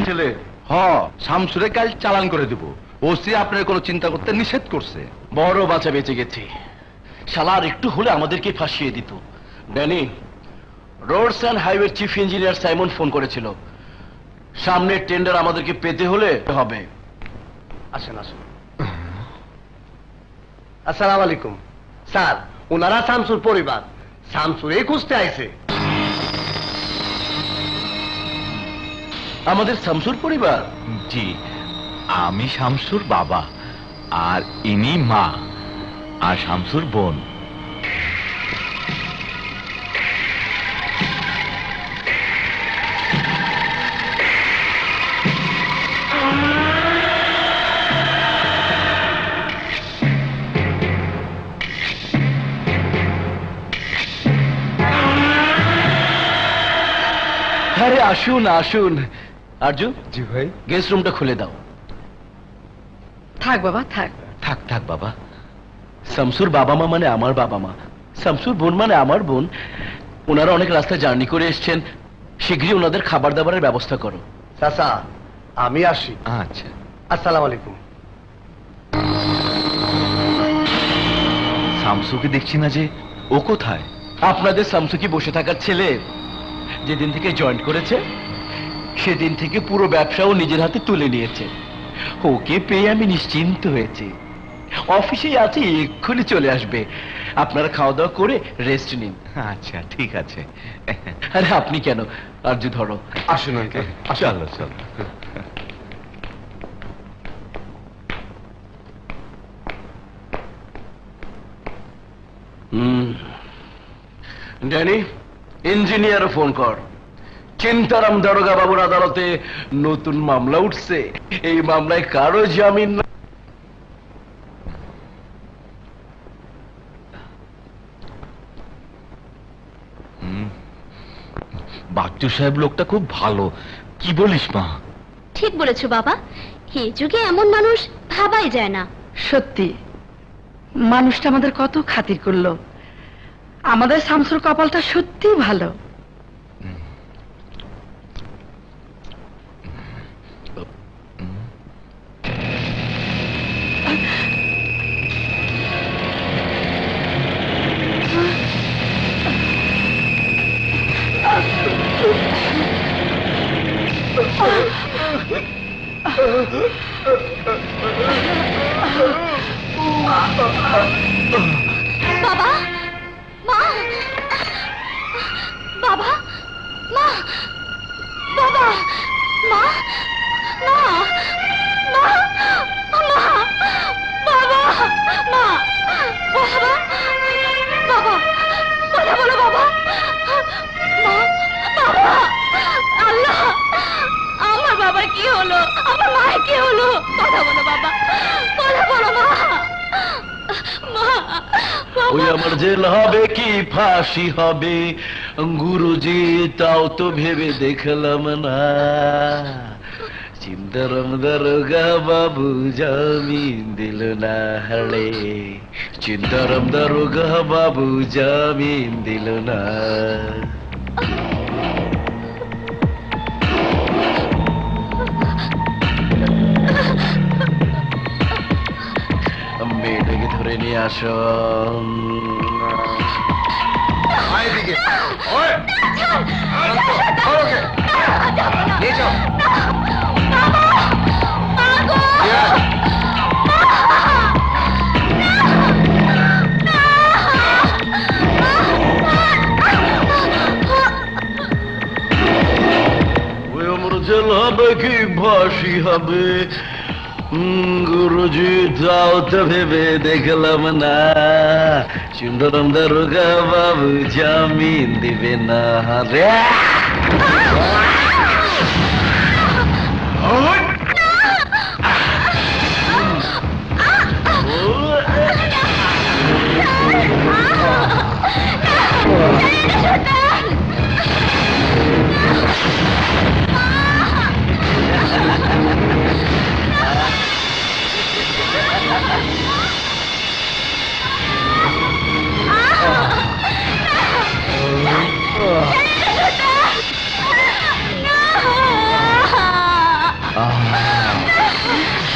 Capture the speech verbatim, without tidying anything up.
ছেলে হ্যাঁ শামসুরে কাল চালান করে দেব ওসি আপনার কোনো চিন্তা করতে নিষেধ করছে বড় বাঁচা বেঁচে গেছে শালা আর একটু হলে আমাদেরকে ফাঁসিয়ে দিত Danny Rhodes and highway chief engineer Simon phone করেছিল সামনের টেন্ডার আমাদেরকে পেতে হলে হবে আসেন আসেন আসসালামু আলাইকুম স্যার ওনারা শামসুর পরিবার শামসুরে খুঁজতে আইছে আমাদের শামসুর পরিবার জি আমি শামসুর বাবা আর ইনি মা আর শামসুর বোন আরে আসুন আসুন আরজু জি ভাই গেস্ট রুমটা খুলে দাও থাক বাবা থাক থাক থাক বাবা শামসুর বাবা মা মানে আমার বাবা মা শামসুর বোন মানে আমার বোন ওনারা অনেক রাস্তা জার্নি করে এসছেন শীঘ্রই ওনাদের খাবার দাবারের ব্যবস্থা করো চাচা আমি আসি আচ্ছা আসসালামু আলাইকুম শামসুকে দেখছি না যে ও কোথায় আপনাদের শামসু কি বসে থাকার ছেলে যেদিন থেকে জয়েন করেছে সেদিন থেকে পুরো ব্যবসাও নিজের হাতে তুলে নিয়েছে ওকে পেয়ে আমি নিশ্চিন্ত হয়েছি অফিসেই আছে এক্ষুনি চলে আসবে আপনারা খাওয়া দাওয়া করে রেস্ট নিন আচ্ছা ঠিক আছে আরে আপনি কেন আরজু ধরো আসুন আঙ্কেল চলো চলো হুম ড্যানি ইঞ্জিনিয়ার ফোন কর চিন্তারাম দারোগা বাবুর আদালতে নতুন মামলা উঠছে এই মামলায় কারো জামিন না বাচ্চু সাহেব লোকটা খুব ভালো কি বলিস মা ঠিক বলেছো বাবা এই যুগে এমন মানুষ ভাবাই যায় না সত্যি মানুষটা আমাদের কত খাতির করলো আমাদের শামসুর কপালটা সত্যি ভালো বাবা মা বাবা মা বাবা মা মা মা মা বাবা মা বাবা বাবা কথা বলো বাবা মা বাবা আল্লাহ আমার বাবার কি হলো আমার মায়ের কি হলো কথা বলো বাবা কথা বলো মা ওই আমার জেল হবে কি ফাঁসি হবে গুরুজি তাও তো ভেবে দেখলাম না চিন্তারাম দারোগা বাবু জামিন দিল না হলে চিন্তারাম দারোগা বাবু জামিন দিল না মেয়েটাকে ধরে নিয়ে আসো এদিকে ওই ওকে নিয়ে যাও ওই আমার জেল হবে কি ফাঁসি হবে গুরুজি তাও তো ভেবে দেখলাম না সুন্দরম দারোগা বাবু জামিন দিবে না রে আহ